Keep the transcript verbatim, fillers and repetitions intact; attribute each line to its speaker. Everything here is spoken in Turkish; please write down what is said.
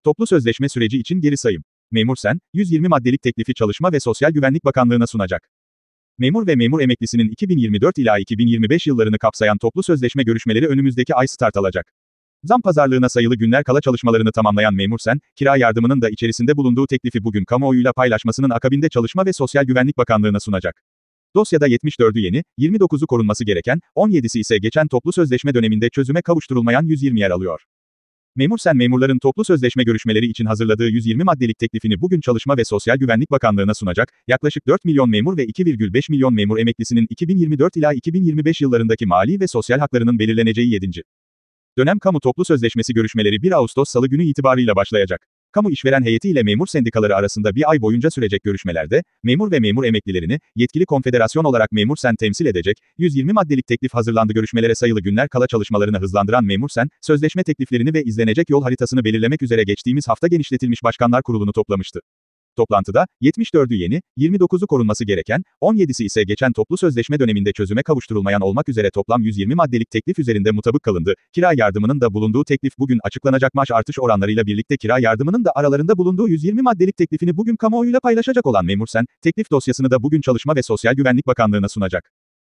Speaker 1: Toplu sözleşme süreci için geri sayım. Memur Sen, yüz yirmi maddelik teklifi Çalışma ve Sosyal Güvenlik Bakanlığı'na sunacak. Memur ve memur emeklisinin iki bin yirmi dört ila iki bin yirmi beş yıllarını kapsayan toplu sözleşme görüşmeleri önümüzdeki ay start alacak. Zam pazarlığına sayılı günler kala çalışmalarını tamamlayan Memur Sen, kira yardımının da içerisinde bulunduğu teklifi bugün kamuoyuyla paylaşmasının akabinde Çalışma ve Sosyal Güvenlik Bakanlığı'na sunacak. Dosyada yetmiş dördü yeni, yirmi dokuzu korunması gereken, on yedisi ise geçen toplu sözleşme döneminde çözüme kavuşturulmayan yüz yirmi yer alıyor. Memur Sen memurların toplu sözleşme görüşmeleri için hazırladığı yüz yirmi maddelik teklifini bugün Çalışma ve Sosyal Güvenlik Bakanlığı'na sunacak, yaklaşık dört milyon memur ve iki virgül beş milyon memur emeklisinin iki bin yirmi dört ila iki bin yirmi beş yıllarındaki mali ve sosyal haklarının belirleneceği yedinci dönem kamu toplu sözleşmesi görüşmeleri bir Ağustos Salı günü itibarıyla başlayacak. Kamu işveren heyeti ile memur sendikaları arasında bir ay boyunca sürecek görüşmelerde, memur ve memur emeklilerini, yetkili konfederasyon olarak Memur Sen temsil edecek, yüz yirmi maddelik teklif hazırlandı. Görüşmelere sayılı günler kala çalışmalarını hızlandıran Memur Sen, sözleşme tekliflerini ve izlenecek yol haritasını belirlemek üzere geçtiğimiz hafta genişletilmiş Başkanlar Kurulu'nu toplamıştı. Toplantıda, yetmiş dördü yeni, yirmi dokuzu korunması gereken, on yedisi ise geçen toplu sözleşme döneminde çözüme kavuşturulmayan olmak üzere toplam yüz yirmi maddelik teklif üzerinde mutabık kalındı. Kira yardımının da bulunduğu teklif bugün açıklanacak. Maaş artış oranlarıyla birlikte kira yardımının da aralarında bulunduğu yüz yirmi maddelik teklifini bugün kamuoyuyla paylaşacak olan Memur Sen, teklif dosyasını da bugün Çalışma ve Sosyal Güvenlik Bakanlığı'na sunacak.